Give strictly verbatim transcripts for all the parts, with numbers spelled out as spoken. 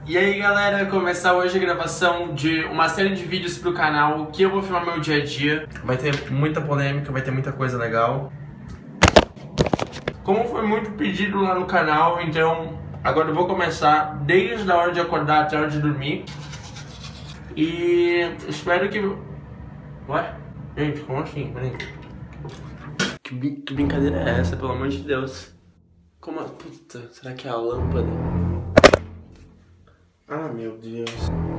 E aí galera, começar hoje a gravação de uma série de vídeos pro canal que eu vou filmar meu dia a dia. Vai ter muita polêmica, vai ter muita coisa legal. Como foi muito pedido lá no canal, então agora eu vou começar desde a hora de acordar até a hora de dormir. E espero que... Ué? Gente, como assim? Peraí. Que, brin que brincadeira é essa, pelo amor de Deus? Como a... Puta, será que é a lâmpada? Ah, meu Deus.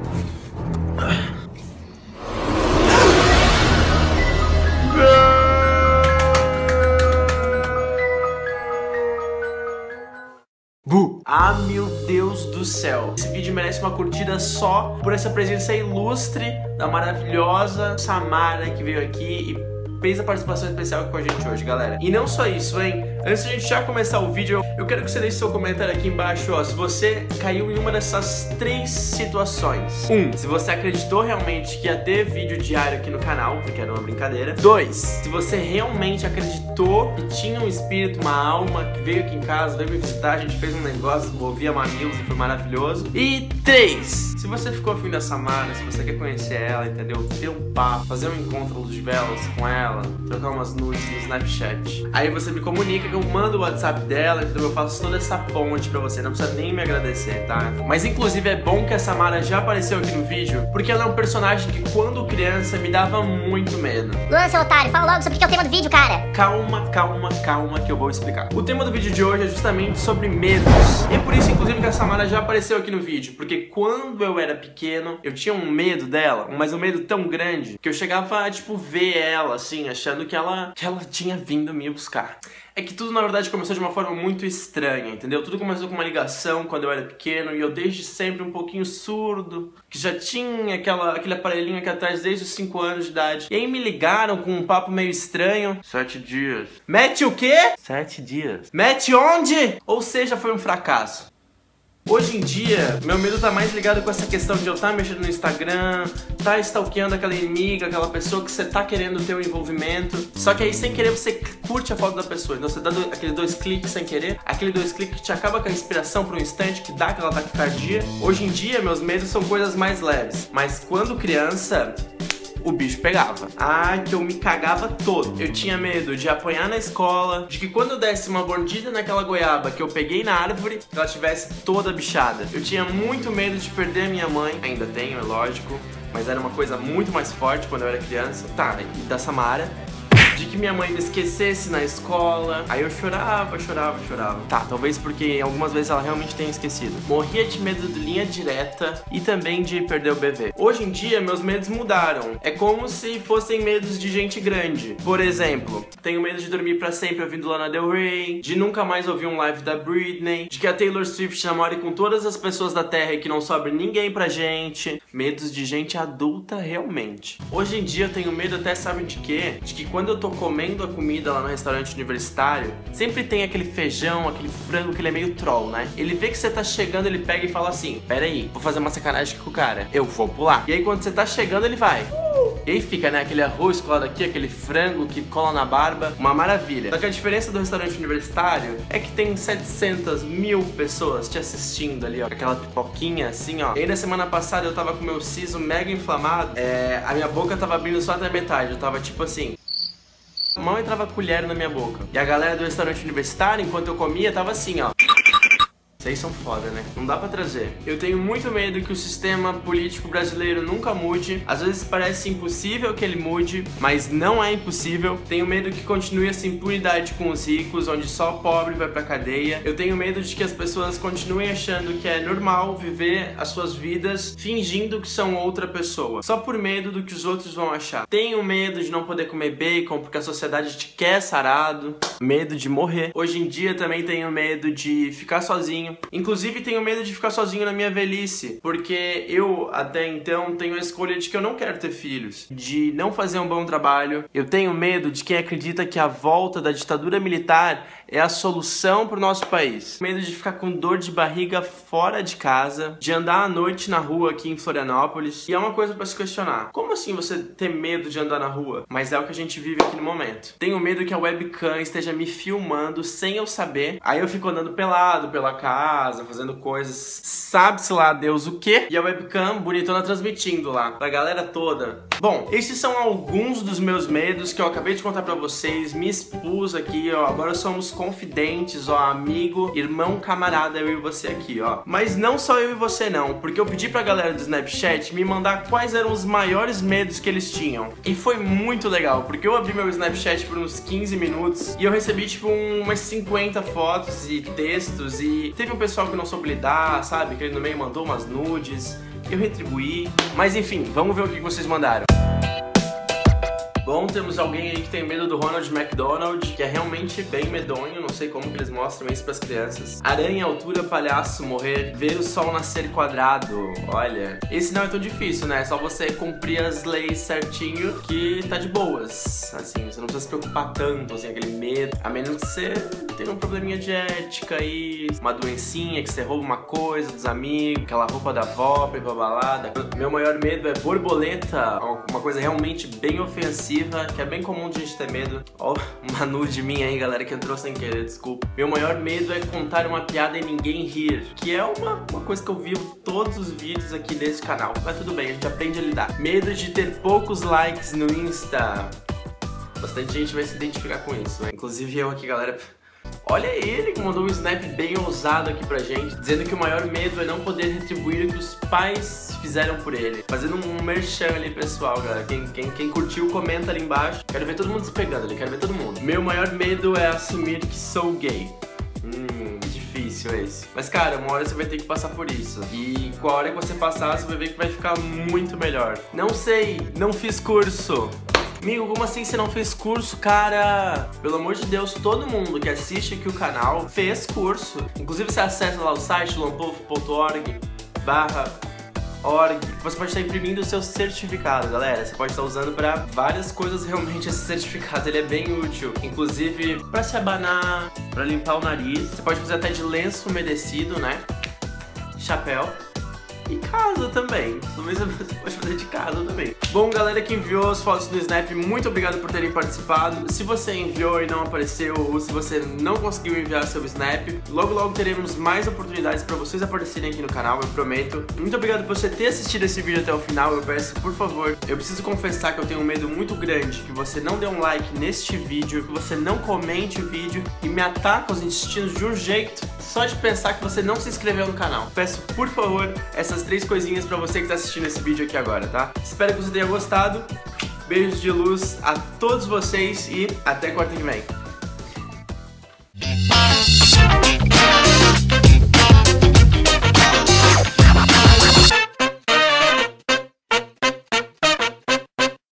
Bu! Ah, meu Deus do céu. Esse vídeo merece uma curtida só por essa presença ilustre da maravilhosa Samara que veio aqui e fez a participação especial com a gente hoje, galera. E não só isso, hein? Antes de a gente já começar o vídeo, eu quero que você deixe seu comentário aqui embaixo, ó, se você caiu em uma dessas três situações. Um, se você acreditou realmente que ia ter vídeo diário aqui no canal, porque era uma brincadeira. Dois, se você realmente acreditou que tinha um espírito, uma alma que veio aqui em casa, veio me visitar, a gente fez um negócio, movia mamilos e foi maravilhoso. E três, se você ficou afim da Samara, se você quer conhecer ela, entendeu? Ter um papo, fazer um encontro à luz de velas com ela, trocar umas nudes no Snapchat. Aí você me comunica que eu mando o WhatsApp dela, então eu faço toda essa ponte pra você, não precisa nem me agradecer, tá? Mas inclusive é bom que a Samara já apareceu aqui no vídeo, porque ela é um personagem que quando criança me dava muito medo. Luan, seu otário, fala logo sobre o que é o tema do vídeo, cara. Calma, calma, calma que eu vou explicar. O tema do vídeo de hoje é justamente sobre medos. E é por isso, inclusive, que a Samara já apareceu aqui no vídeo, porque quando eu era pequeno, eu tinha um medo dela, mas um medo tão grande, que eu chegava a, tipo, ver ela, assim, achando que ela, que ela tinha vindo me buscar. É que tudo, na verdade, começou de uma forma muito estranha, entendeu? Tudo começou com uma ligação quando eu era pequeno e eu desde sempre um pouquinho surdo, que já tinha aquela, aquele aparelhinho aqui atrás desde os cinco anos de idade. E aí me ligaram com um papo meio estranho. Sete dias. Mete o quê? Sete dias. Mete onde? Ou seja, foi um fracasso. Hoje em dia, meu medo tá mais ligado com essa questão de eu estar mexendo no Instagram, tá stalkeando aquela inimiga, aquela pessoa que você tá querendo ter um envolvimento. Só que aí, sem querer, você curte a foto da pessoa. Então você dá do, aqueles dois cliques sem querer, aquele dois cliques que te acaba com a inspiração por um instante, que dá aquela taquicardia. Hoje em dia, meus medos são coisas mais leves. Mas quando criança... o bicho pegava. Ah, que eu me cagava todo. Eu tinha medo de apanhar na escola, de que quando eu desse uma mordida naquela goiaba que eu peguei na árvore, ela tivesse toda bichada. Eu tinha muito medo de perder a minha mãe. Ainda tenho, é lógico, mas era uma coisa muito mais forte quando eu era criança. Tá, e da Samara. De que minha mãe me esquecesse na escola. Aí eu chorava, chorava, chorava. Tá, talvez porque algumas vezes ela realmente tenha esquecido. Morria de medo de linha direta e também de perder o bebê. Hoje em dia, meus medos mudaram. É como se fossem medos de gente grande. Por exemplo, tenho medo de dormir pra sempre ouvindo Lana Del Rey, de nunca mais ouvir um live da Britney, de que a Taylor Swift namore com todas as pessoas da Terra e que não sobre ninguém pra gente. Medos de gente adulta realmente. Hoje em dia eu tenho medo até, sabe de quê? De que quando eu tô comendo a comida lá no restaurante universitário, sempre tem aquele feijão, aquele frango que ele é meio troll, né? Ele vê que você tá chegando, ele pega e fala assim: pera aí, vou fazer uma sacanagem com o cara, eu vou pular. E aí quando você tá chegando, ele vai uh! E aí fica, né, aquele arroz colado aqui, aquele frango que cola na barba, uma maravilha. Só que a diferença do restaurante universitário é que tem setecentas mil pessoas te assistindo ali, ó, aquela pipoquinha assim, ó. E aí na semana passada eu tava com meu siso mega inflamado, é, a minha boca tava abrindo só até metade, eu tava tipo assim... mal entrava colher na minha boca. E a galera do restaurante universitário, enquanto eu comia, tava assim, ó. Vocês são foda, né? Não dá pra trazer. Eu tenho muito medo que o sistema político brasileiro nunca mude. Às vezes parece impossível que ele mude, mas não é impossível. Tenho medo que continue essa impunidade com os ricos, onde só o pobre vai pra cadeia. Eu tenho medo de que as pessoas continuem achando que é normal viver as suas vidas fingindo que são outra pessoa, só por medo do que os outros vão achar. Tenho medo de não poder comer bacon porque a sociedade te quer sarado. Medo de morrer. Hoje em dia também tenho medo de ficar sozinho. Inclusive tenho medo de ficar sozinho na minha velhice, porque eu até então tenho a escolha de que eu não quero ter filhos, de não fazer um bom trabalho. Eu tenho medo de quem acredita que a volta da ditadura militar é a solução pro nosso país. Medo de ficar com dor de barriga fora de casa, de andar à noite na rua aqui em Florianópolis. E é uma coisa pra se questionar. Como assim você ter medo de andar na rua? Mas é o que a gente vive aqui no momento. Tenho medo que a webcam esteja me filmando sem eu saber. Aí eu fico andando pelado pela casa, fazendo coisas, sabe-se lá Deus o quê? E a webcam bonitona transmitindo lá pra galera toda. Bom, esses são alguns dos meus medos que eu acabei de contar pra vocês. Me expus aqui, ó. Agora somos confidentes, ó. Amigo, irmão, camarada, eu e você aqui, ó. Mas não só eu e você não, porque eu pedi pra galera do Snapchat me mandar quais eram os maiores medos que eles tinham. E foi muito legal, porque eu abri meu Snapchat por uns quinze minutos e eu recebi tipo umas cinquenta fotos e textos, e teve um pessoal que não soube lidar, sabe? Que ele no meio mandou umas nudes, eu retribuí. Mas enfim, vamos ver o que vocês mandaram. Bom, temos alguém aí que tem medo do Ronald McDonald, que é realmente bem medonho, não sei como que eles mostram isso pras crianças. Aranha, altura, palhaço, morrer, ver o sol nascer quadrado. Olha, esse não é tão difícil, né? É só você cumprir as leis certinho que tá de boas. Assim, você não precisa se preocupar tanto, assim, aquele medo. A menos que você tenha um probleminha de ética aí, uma doencinha, que você rouba uma coisa dos amigos, aquela roupa da avó pra ir pra balada. Meu maior medo é borboleta, uma coisa realmente bem ofensiva, que é bem comum de a gente ter medo. Ó, uma nude minha aí, galera, que entrou sem querer, desculpa. Meu maior medo é contar uma piada e ninguém rir, que é uma, uma coisa que eu vivo todos os vídeos aqui desse canal. Mas tudo bem, a gente aprende a lidar. Medo de ter poucos likes no Insta. Bastante gente vai se identificar com isso, né? Inclusive eu aqui, galera. Olha ele que mandou um snap bem ousado aqui pra gente, dizendo que o maior medo é não poder retribuir o que os pais fizeram por ele. Fazendo um merchan ali, pessoal, galera. Quem, quem, quem curtiu, comenta ali embaixo. Quero ver todo mundo se pegando ali, quero ver todo mundo. Meu maior medo é assumir que sou gay. Hum, difícil esse. Mas, cara, uma hora você vai ter que passar por isso. E com a hora que você passar, você vai ver que vai ficar muito melhor. Não sei, não fiz curso. Amigo, como assim você não fez curso, cara? Pelo amor de Deus, todo mundo que assiste aqui o canal fez curso. Inclusive você acessa lá o site lompovo ponto org barra org. Você pode estar imprimindo o seu certificado, galera. Você pode estar usando para várias coisas realmente esse certificado. Ele é bem útil. Inclusive para se abanar, para limpar o nariz. Você pode fazer até de lenço umedecido, né? Chapéu. E casa também. Talvez você pode fazer de casa também. Bom, galera que enviou as fotos do Snap, muito obrigado por terem participado. Se você enviou e não apareceu, ou se você não conseguiu enviar seu Snap, logo logo teremos mais oportunidades para vocês aparecerem aqui no canal, eu prometo. Muito obrigado por você ter assistido esse vídeo até o final. Eu peço, por favor, eu preciso confessar que eu tenho um medo muito grande que você não dê um like neste vídeo, que você não comente o vídeo e me ataque os intestinos de um jeito só de pensar que você não se inscreveu no canal. Peço, por favor, essas três coisinhas pra você que tá assistindo esse vídeo aqui agora, tá? Espero que você tenha gostado. Beijos de luz a todos vocês e até quarta que vem.